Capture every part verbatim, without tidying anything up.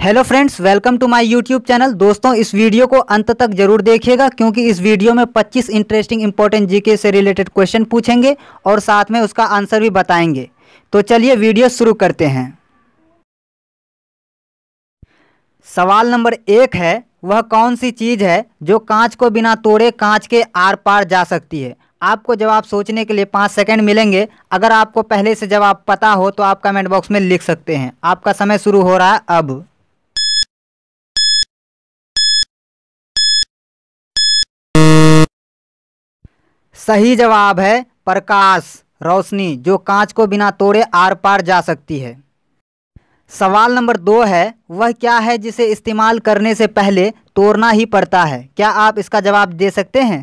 Hello friends, welcome to my YouTube channel. दोस्तों, इस video को अंत तक जरूर देखिएगा क्योंकि इस वीडियो में पच्चीस इंटरेस्टिंग इंपॉर्टेंट जीके से रिलेटेड क्वेश्चन पूछेंगे और साथ में उसका आंसर भी बताएंगे। तो चलिए वीडियो शुरू करते हैं। सवाल नंबर एक है, वह कौन सी चीज़ है जो कांच को बिना तोड़े कांच के आर पार जा सकती है। आपको जवाब सोचने के लिए पाँच सेकंड मिलेंगे। अगर आपको पहले से जवाब पता हो तो आप कमेंट बॉक्स में लिख सकते हैं। आपका समय शुरू हो रहा है अब। सही जवाब है प्रकाश, रोशनी, जो कांच को बिना तोड़े आर पार जा सकती है। सवाल नंबर दो है, वह क्या है जिसे इस्तेमाल करने से पहले तोड़ना ही पड़ता है। क्या आप इसका जवाब दे सकते हैं?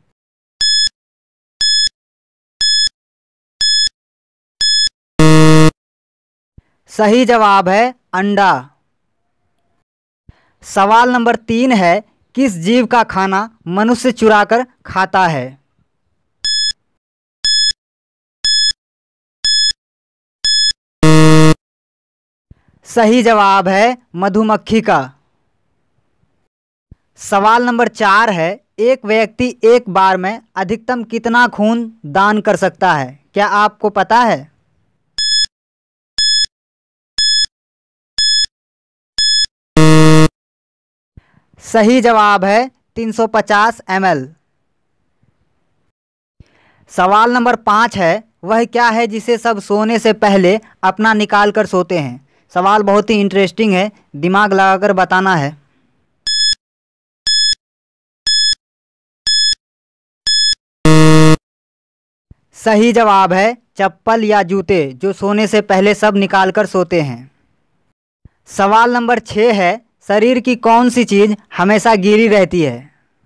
सही जवाब है अंडा। सवाल नंबर तीन है, किस जीव का खाना मनुष्य चुराकर खाता है। सही जवाब है मधुमक्खी का। सवाल नंबर चार है, एक व्यक्ति एक बार में अधिकतम कितना खून दान कर सकता है। क्या आपको पता है? सही जवाब है तीन सौ पचास एम एल। सवाल नंबर पाँच है, वह क्या है जिसे सब सोने से पहले अपना निकाल कर सोते हैं। सवाल बहुत ही इंटरेस्टिंग है, दिमाग लगाकर बताना है। सही जवाब है चप्पल या जूते, जो सोने से पहले सब निकाल कर सोते हैं। सवाल नंबर छः है, शरीर की कौन सी चीज़ हमेशा गीली रहती है।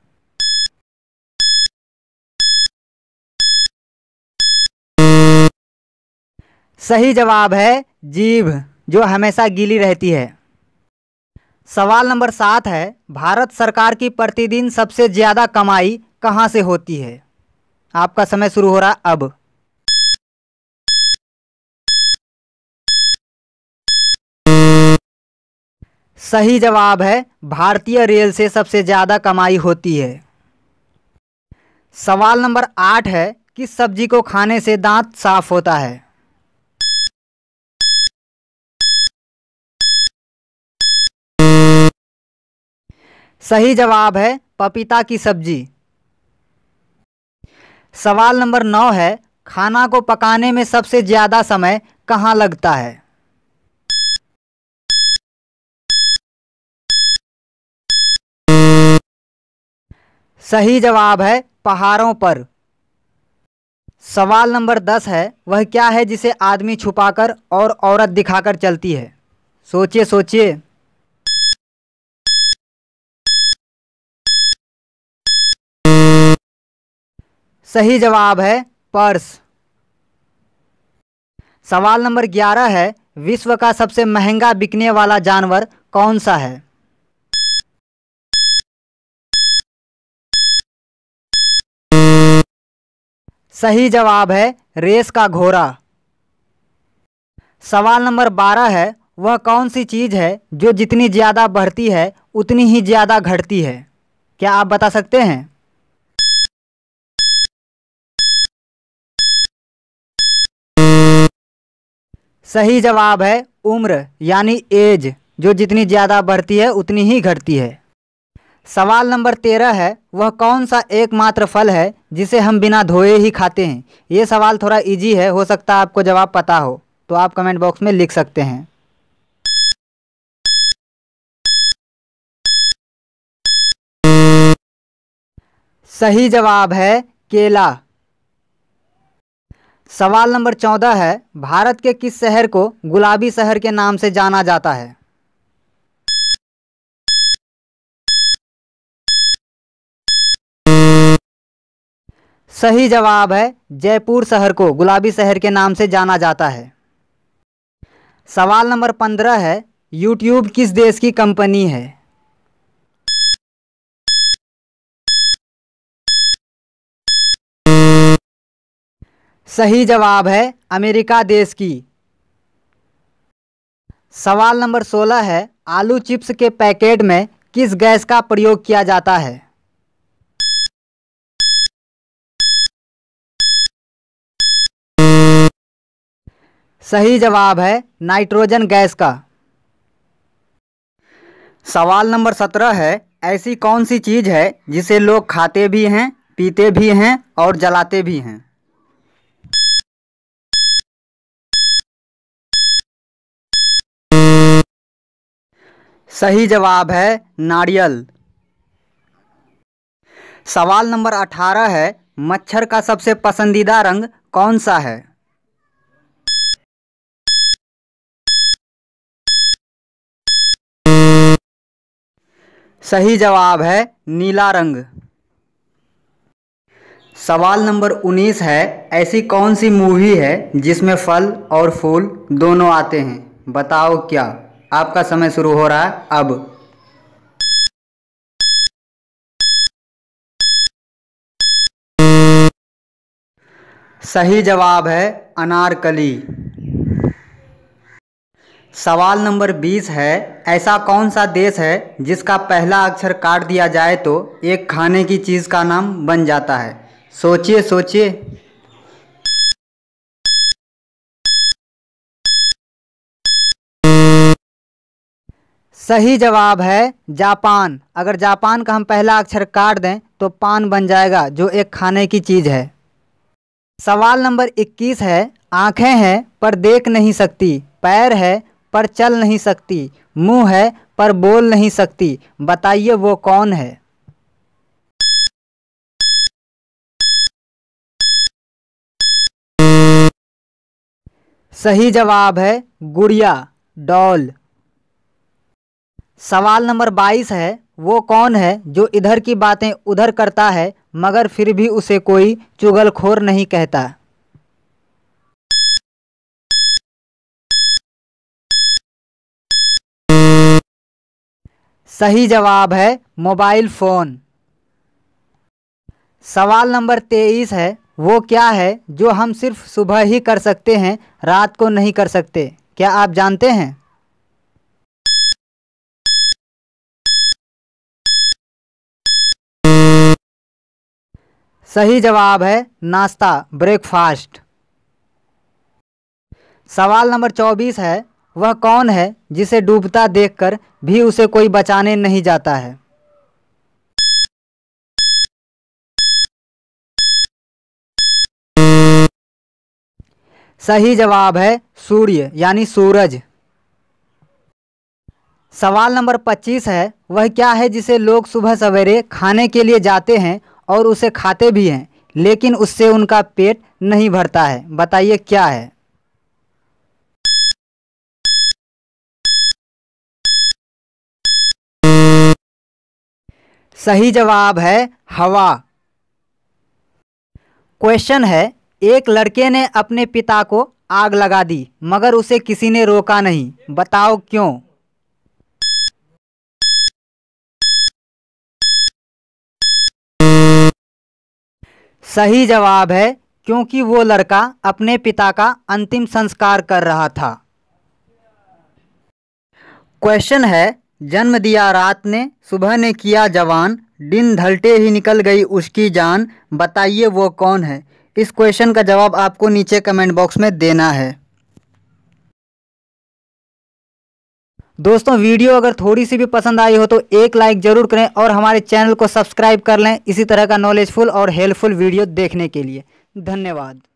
सही जवाब है जीभ, जो हमेशा गीली रहती है। सवाल नंबर सात है, भारत सरकार की प्रतिदिन सबसे ज़्यादा कमाई कहाँ से होती है। आपका समय शुरू हो रहा है अब। सही जवाब है भारतीय रेल से सबसे ज़्यादा कमाई होती है। सवाल नंबर आठ है, किस सब्जी को खाने से दांत साफ होता है। सही जवाब है पपीता की सब्जी। सवाल नंबर नौ है, खाना को पकाने में सबसे ज़्यादा समय कहाँ लगता है। सही जवाब है पहाड़ों पर। सवाल नंबर दस है, वह क्या है जिसे आदमी छुपाकर और औरत दिखाकर चलती है। सोचिए सोचिए। सही जवाब है पर्स। सवाल नंबर ग्यारह है, विश्व का सबसे महंगा बिकने वाला जानवर कौन सा है। सही जवाब है रेस का घोड़ा। सवाल नंबर बारह है, वह कौन सी चीज़ है जो जितनी ज़्यादा बढ़ती है उतनी ही ज़्यादा घटती है। क्या आप बता सकते हैं? सही जवाब है उम्र, यानी एज, जो जितनी ज़्यादा बढ़ती है उतनी ही घटती है। सवाल नंबर तेरह है, वह कौन सा एकमात्र फल है जिसे हम बिना धोए ही खाते हैं। ये सवाल थोड़ा इजी है, हो सकता है आपको जवाब पता हो, तो आप कमेंट बॉक्स में लिख सकते हैं। सही जवाब है केला। सवाल नंबर चौदह है, भारत के किस शहर को गुलाबी शहर के नाम से जाना जाता है। सही जवाब है जयपुर शहर को गुलाबी शहर के नाम से जाना जाता है। सवाल नंबर पंद्रह है, यूट्यूब किस देश की कंपनी है। सही जवाब है अमेरिका देश की। सवाल नंबर सोलह है, आलू चिप्स के पैकेट में किस गैस का प्रयोग किया जाता है? सही जवाब है नाइट्रोजन गैस का। सवाल नंबर सत्रह है, ऐसी कौन सी चीज़ है जिसे लोग खाते भी हैं, पीते भी हैं और जलाते भी हैं? सही जवाब है नारियल। सवाल नंबर अठारह है, मच्छर का सबसे पसंदीदा रंग कौन सा है? सही जवाब है नीला रंग। सवाल नंबर उन्नीस है, ऐसी कौन सी मूवी है जिसमें फल और फूल दोनों आते हैं? बताओ क्या। आपका समय शुरू हो रहा है अब। सही जवाब है अनारकली। सवाल नंबर बीस है, ऐसा कौन सा देश है जिसका पहला अक्षर काट दिया जाए तो एक खाने की चीज़ का नाम बन जाता है? सोचिए सोचिए। सही जवाब है जापान। अगर जापान का हम पहला अक्षर काट दें तो पान बन जाएगा, जो एक खाने की चीज़ है। सवाल नंबर इक्कीस है, आंखें हैं पर देख नहीं सकती, पैर है पर चल नहीं सकती, मुंह है पर बोल नहीं सकती, बताइए वो कौन है? सही जवाब है गुड़िया, डॉल। सवाल नंबर बाईस है, वो कौन है जो इधर की बातें उधर करता है मगर फिर भी उसे कोई चुगलखोर नहीं कहता? सही जवाब है मोबाइल फ़ोन। सवाल नंबर तेईस है, वो क्या है जो हम सिर्फ सुबह ही कर सकते हैं, रात को नहीं कर सकते? क्या आप जानते हैं? सही जवाब है नाश्ता, ब्रेकफास्ट। सवाल नंबर चौबीस है, वह कौन है जिसे डूबता देखकर भी उसे कोई बचाने नहीं जाता है? सही जवाब है सूर्य यानी सूरज। सवाल नंबर पच्चीस है, वह क्या है जिसे लोग सुबह सवेरे खाने के लिए जाते हैं और उसे खाते भी हैं, लेकिन उससे उनका पेट नहीं भरता है? बताइए क्या है? सही जवाब है हवा। क्वेश्चन है, एक लड़के ने अपने पिता को आग लगा दी मगर उसे किसी ने रोका नहीं, बताओ क्यों? सही जवाब है क्योंकि वो लड़का अपने पिता का अंतिम संस्कार कर रहा था। क्वेश्चन है, जन्म दिया रात ने, सुबह ने किया जवान, दिन ढलते ही निकल गई उसकी जान, बताइए वो कौन है? इस क्वेश्चन का जवाब आपको नीचे कमेंट बॉक्स में देना है। दोस्तों, वीडियो अगर थोड़ी सी भी पसंद आई हो तो एक लाइक ज़रूर करें और हमारे चैनल को सब्सक्राइब कर लें इसी तरह का नॉलेजफुल और हेल्पफुल वीडियो देखने के लिए। धन्यवाद।